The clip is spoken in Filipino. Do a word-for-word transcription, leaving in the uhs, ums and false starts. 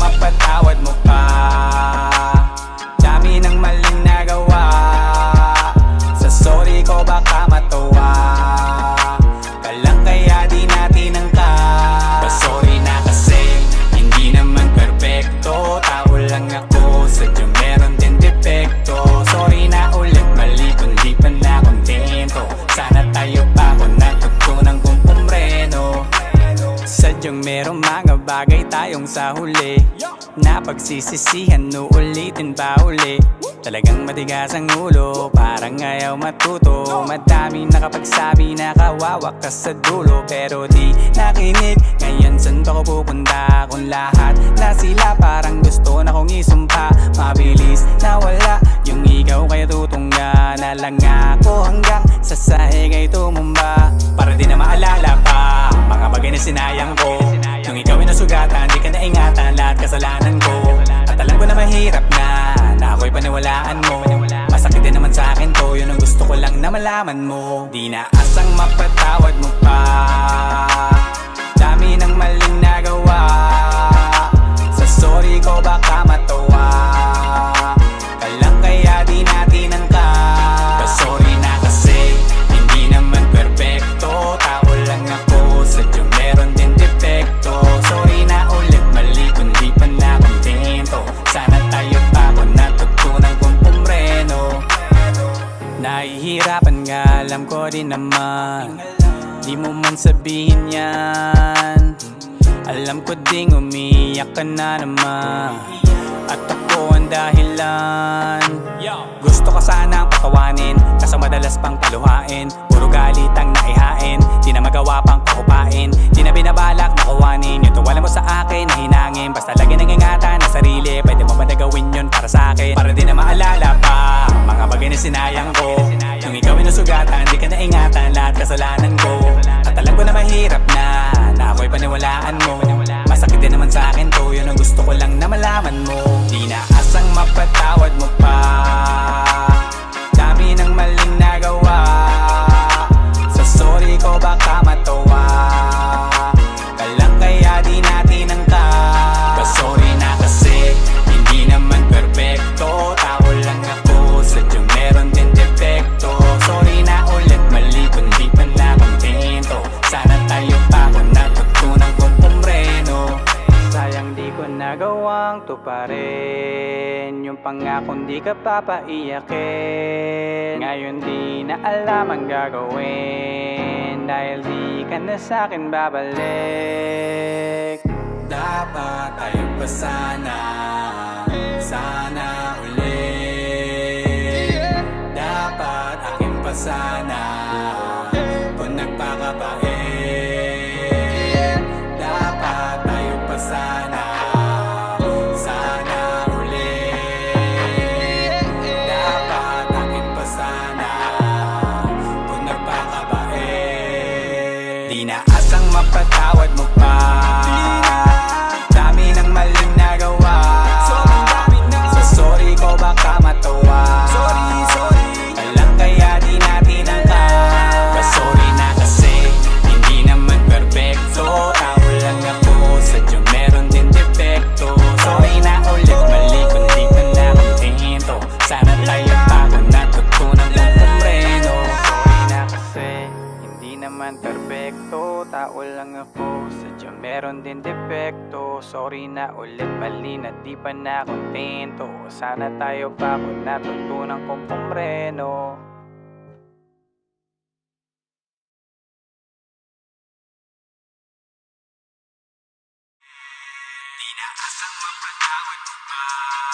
mapatawad mo pa. Dami ng maling nagawa, sa sorry ko baka matuwa ka lang kaya di natin angka. Sorry na kasi hindi naman perfecto, tao lang ako, sadyang meron din depekto. Sorry na ulit, mali kung di pa na kontento. Sana tayo pa kung natutunan kong pumreno. Sadyang merong mga bagay tayong sa huli na pagsisisihan, uulitin pa uli. Talagang matigas ang ulo, parang ayaw matuto. Madaming nakapagsabi na kawawa ka sa dulo, pero di nakinig. Ngayon saan ba ko pupunta kung lahat na sila parang gusto na kong isumpa? Mabilis nawala yung ikaw kaya tutungga na lang ako hanggang sa sahig ay tumumba. Para di na maalala pa mga bagay na sinayang ko. Nung ikaw ay nasugatan, di ka naingatan lahat kasalanan ko. At alam ko na mahirap na, na ako'y paniwalaan mo. Masakit din naman sa akin to, yun ang gusto ko lang na malaman mo. Di na asang mapatawad mo pa, dami ng maling nagawa, sa sorry ko baka matuwa ka lang kaya di natin angka. Sorry na kasi hindi naman perfecto, tao lang ako, sadyang meron din depekto. Sorry na ulit, mali kung di pa na kontento. Sana tayo pa kung natutunan kong pumreno. Nahihirapan nga, alam ko din naman, di mo man sabihin yan. Alam ko ding umiyak ka na naman, at ako ang dahilan. Gusto ka sanang patawanin, kaso madalas pang paluhain. Puro galit ang naihain, di na magawa pang pakupain. Di na binabalak na kuwanin yung tuwala mo sa akin na hinangin. Basta lagi nang ingatan ang sarili, pwede mo ba na gawin yun para sa akin? Para di na maalala pa mga bagay na sinayang ko. Nung ikaw ay nasugatan, di ka naingatan lahat kasalanan ko. At alam ko na mahirap na, na ako'y paniwalaan mo. Masakit din naman sa akin to, yun ang gusto ko lang na malaman mo. Di na asang mapatawad mo pa, dami ng maling nagawa, sa sorry ko baka matuwa ka lang kaya di natin angka. Sorry na kasi hindi naman perfecto, tao lang ako, sadyang meron din depekto. Sorry na ulit, mali kung di pa na kontento. Sana tayo pa kung natutunan kong pumreno. Sayang di ko nagawang tuparin yung pangakong di ka papaiyakin. Ngayon di na alam ang gagawin, dahil di ka na sa'kin babalik. Dapat tayo pa sana, sana ulit. Dapat akin pa sana kung nagpakabait. Dapat tayo pa sana, sana ulit. Dapat akin pa sana kung nagpakabait. Di na asang mapatawad mo pa, dami ng maling nagawa, sa sorry ko baka matuwa ka lang kaya di natin angka. Sorry na kasi hindi naman perfecto, tao lang ako, sadyang meron din depekto. Sorry na ulit, mali kung di ka na kontento. Sana tayo pa kung natutunan kong pumreno. Sorry na kasi hindi naman perfecto, tao lang ako, sadyang meron din depekto. Sorry na ulit, mali na di pa na kontento. Sana tayo pa kung natutunan kong pumreno. Di na asang mapatawad mo pa,